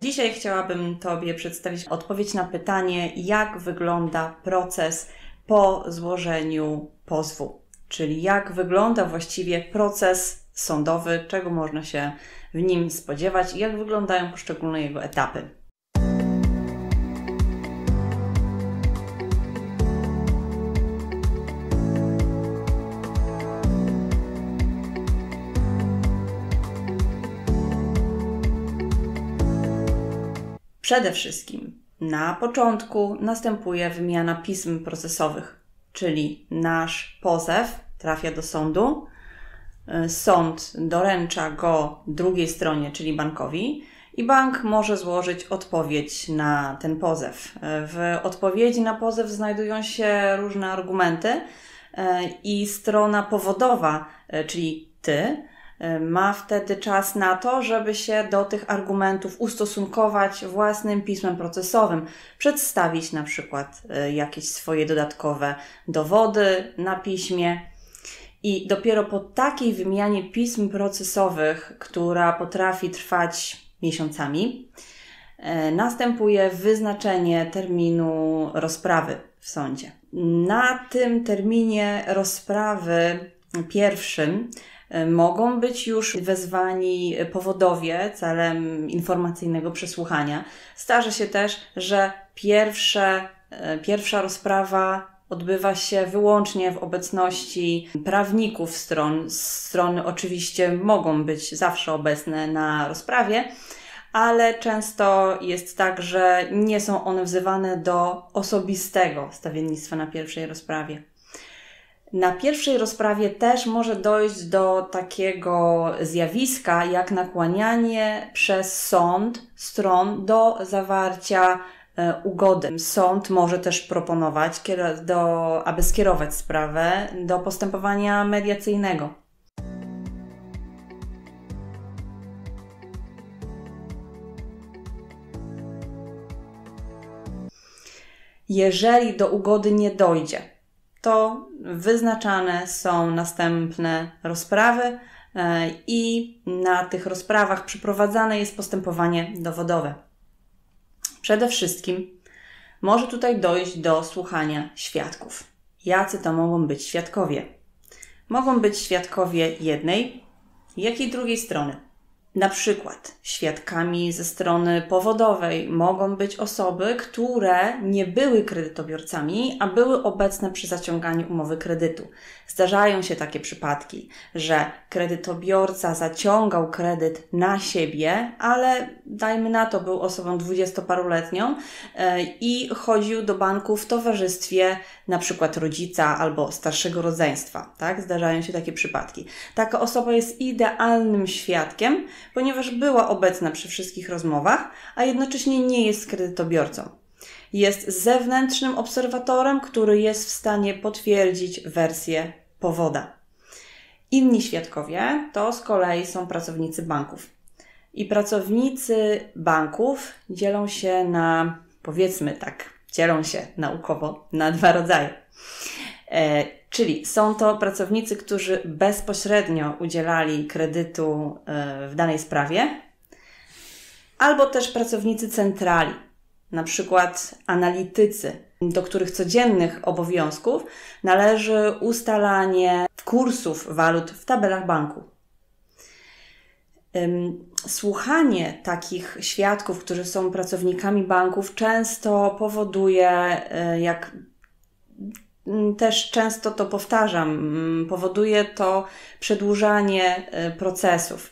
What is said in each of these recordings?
Dzisiaj chciałabym Tobie przedstawić odpowiedź na pytanie, jak wygląda proces po złożeniu pozwu, czyli jak wygląda właściwie proces sądowy, czego można się w nim spodziewać i jak wyglądają poszczególne jego etapy. Przede wszystkim na początku następuje wymiana pism procesowych, czyli nasz pozew trafia do sądu, sąd doręcza go drugiej stronie, czyli bankowi i bank może złożyć odpowiedź na ten pozew. W odpowiedzi na pozew znajdują się różne argumenty i strona powodowa, czyli Ty, ma wtedy czas na to, żeby się do tych argumentów ustosunkować własnym pismem procesowym, przedstawić na przykład jakieś swoje dodatkowe dowody na piśmie i dopiero po takiej wymianie pism procesowych, która potrafi trwać miesiącami, następuje wyznaczenie terminu rozprawy w sądzie. Na tym terminie rozprawy pierwszym mogą być już wezwani powodowie celem informacyjnego przesłuchania. Zdarza się też, że pierwsza rozprawa odbywa się wyłącznie w obecności prawników stron. Strony oczywiście mogą być zawsze obecne na rozprawie, ale często jest tak, że nie są one wzywane do osobistego stawiennictwa na pierwszej rozprawie. Na pierwszej rozprawie też może dojść do takiego zjawiska jak nakłanianie przez sąd stron do zawarcia ugody. Sąd może też proponować, aby skierować sprawę do postępowania mediacyjnego. Jeżeli do ugody nie dojdzie, to wyznaczane są następne rozprawy i na tych rozprawach przeprowadzane jest postępowanie dowodowe. Przede wszystkim może tutaj dojść do słuchania świadków. Jacy to mogą być świadkowie? Mogą być świadkowie jednej, jak i drugiej strony. Na przykład świadkami ze strony powodowej mogą być osoby, które nie były kredytobiorcami, a były obecne przy zaciąganiu umowy kredytu. Zdarzają się takie przypadki, że kredytobiorca zaciągał kredyt na siebie, ale dajmy na to, był osobą 20-paroletnią i chodził do banku w towarzystwie na przykład rodzica albo starszego rodzeństwa. Tak? Zdarzają się takie przypadki. Taka osoba jest idealnym świadkiem, ponieważ była obecna przy wszystkich rozmowach, a jednocześnie nie jest kredytobiorcą. Jest zewnętrznym obserwatorem, który jest w stanie potwierdzić wersję powoda. Inni świadkowie to z kolei są pracownicy banków. I pracownicy banków dzielą się naukowo na dwa rodzaje. Czyli są to pracownicy, którzy bezpośrednio udzielali kredytu w danej sprawie, albo też pracownicy centrali, na przykład analitycy, do których codziennych obowiązków należy ustalanie kursów walut w tabelach banku. Słuchanie takich świadków, którzy są pracownikami banków, często powoduje, też często to powtarzam, powoduje to przedłużanie procesów.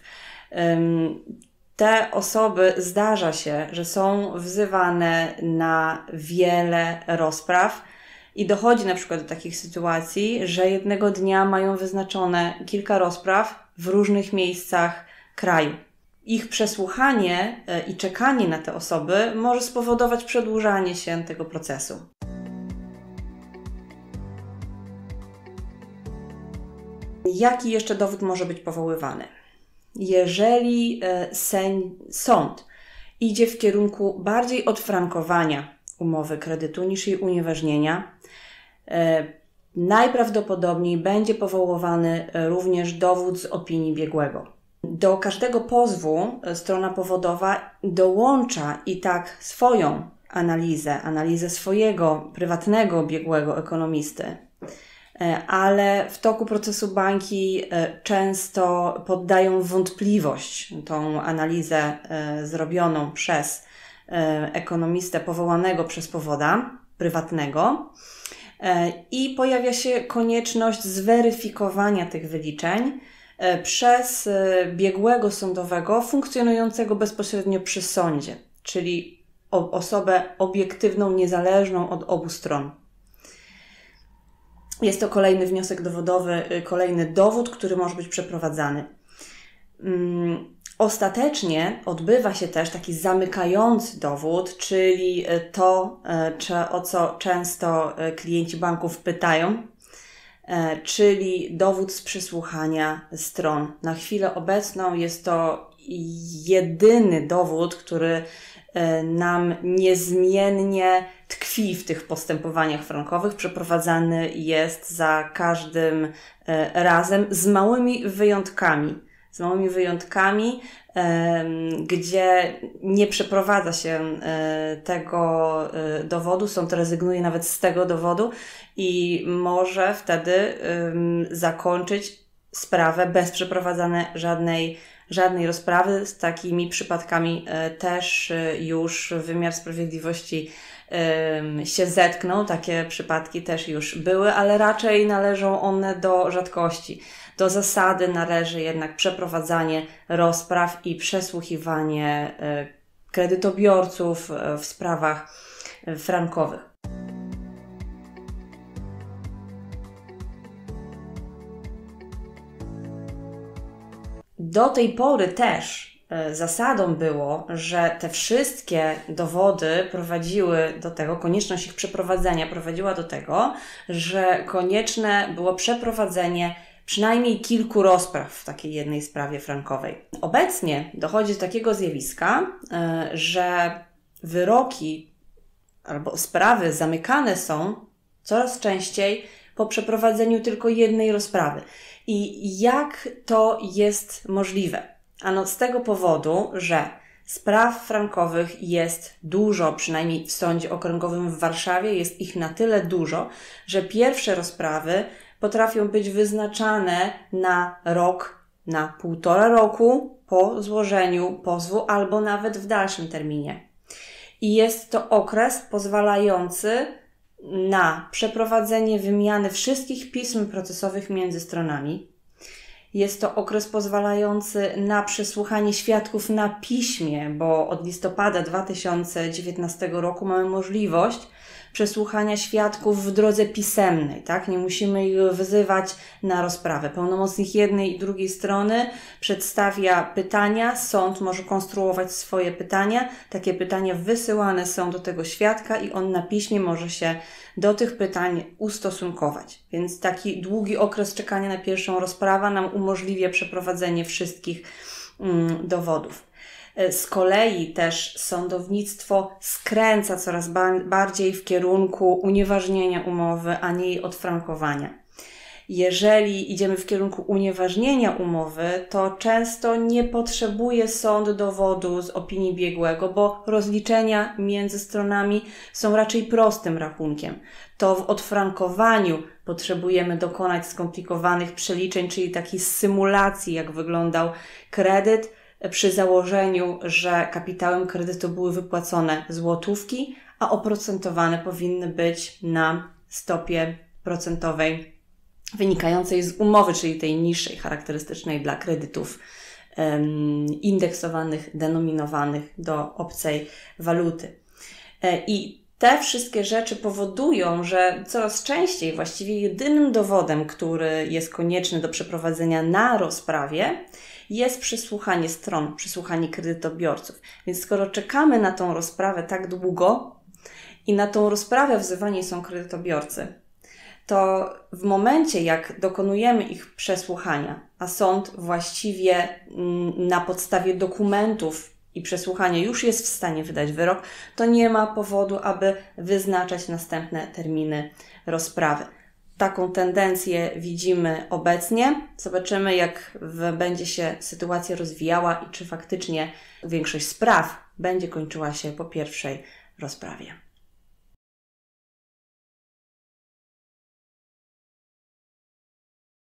Te osoby zdarza się, że są wzywane na wiele rozpraw i dochodzi na przykład do takich sytuacji, że jednego dnia mają wyznaczone kilka rozpraw w różnych miejscach kraju. Ich przesłuchanie i czekanie na te osoby może spowodować przedłużanie się tego procesu. Jaki jeszcze dowód może być powoływany? Jeżeli sąd idzie w kierunku bardziej odfrankowania umowy kredytu niż jej unieważnienia, najprawdopodobniej będzie powoływany również dowód z opinii biegłego. Do każdego pozwu strona powodowa dołącza i tak swoją analizę swojego prywatnego biegłego ekonomisty, ale w toku procesu banki często poddają w wątpliwość tą analizę zrobioną przez ekonomistę powołanego przez powoda prywatnego i pojawia się konieczność zweryfikowania tych wyliczeń przez biegłego sądowego funkcjonującego bezpośrednio przy sądzie, czyli osobę obiektywną, niezależną od obu stron. Jest to kolejny wniosek dowodowy, kolejny dowód, który może być przeprowadzany. Ostatecznie odbywa się też taki zamykający dowód, czyli to, o co często klienci banków pytają, czyli dowód z przesłuchania stron. Na chwilę obecną jest to jedyny dowód, który nam niezmiennie tkwi w tych postępowaniach frankowych. Przeprowadzany jest za każdym razem z małymi wyjątkami, gdzie nie przeprowadza się tego dowodu, sąd rezygnuje nawet z tego dowodu i może wtedy zakończyć sprawę bez przeprowadzania żadnej rozprawy. Z takimi przypadkami też już wymiar sprawiedliwości się zetknął. Takie przypadki też już były, ale raczej należą one do rzadkości. Do zasady należy jednak przeprowadzanie rozpraw i przesłuchiwanie kredytobiorców w sprawach frankowych. Do tej pory też zasadą było, że te wszystkie dowody prowadziły do tego, konieczność ich przeprowadzenia prowadziła do tego, że konieczne było przeprowadzenie przynajmniej kilku rozpraw w takiej jednej sprawie frankowej. Obecnie dochodzi do takiego zjawiska, że wyroki albo sprawy zamykane są coraz częściej po przeprowadzeniu tylko jednej rozprawy. I jak to jest możliwe? Ano z tego powodu, że spraw frankowych jest dużo, przynajmniej w Sądzie Okręgowym w Warszawie jest ich na tyle dużo, że pierwsze rozprawy potrafią być wyznaczane na rok, na 1,5 roku po złożeniu pozwu albo nawet w dalszym terminie. I jest to okres pozwalający na przeprowadzenie wymiany wszystkich pism procesowych między stronami. Jest to okres pozwalający na przesłuchanie świadków na piśmie, bo od listopada 2019 roku mamy możliwość przesłuchania świadków w drodze pisemnej, tak? Nie musimy ich wyzywać na rozprawę. Pełnomocnik jednej i drugiej strony przedstawia pytania, sąd może konstruować swoje pytania, takie pytania wysyłane są do tego świadka i on na piśmie może się do tych pytań ustosunkować. Więc taki długi okres czekania na pierwszą rozprawę nam umożliwia przeprowadzenie wszystkich dowodów. Z kolei też sądownictwo skręca coraz bardziej w kierunku unieważnienia umowy, a nie jej odfrankowania. Jeżeli idziemy w kierunku unieważnienia umowy, to często nie potrzebuje sąd dowodu z opinii biegłego, bo rozliczenia między stronami są raczej prostym rachunkiem. To w odfrankowaniu potrzebujemy dokonać skomplikowanych przeliczeń, czyli takiej symulacji, jak wyglądał kredyt, przy założeniu, że kapitałem kredytu były wypłacone złotówki, a oprocentowane powinny być na stopie procentowej wynikającej z umowy, czyli tej niższej, charakterystycznej dla kredytów indeksowanych, denominowanych do obcej waluty. I te wszystkie rzeczy powodują, że coraz częściej właściwie jedynym dowodem, który jest konieczny do przeprowadzenia na rozprawie, jest przesłuchanie stron, przesłuchanie kredytobiorców. Więc skoro czekamy na tą rozprawę tak długo i na tą rozprawę wzywani są kredytobiorcy, to w momencie, jak dokonujemy ich przesłuchania, a sąd właściwie na podstawie dokumentów i przesłuchania już jest w stanie wydać wyrok, to nie ma powodu, aby wyznaczać następne terminy rozprawy. taką tendencję widzimy obecnie. Zobaczymy, jak będzie się sytuacja rozwijała i czy faktycznie większość spraw będzie kończyła się po pierwszej rozprawie.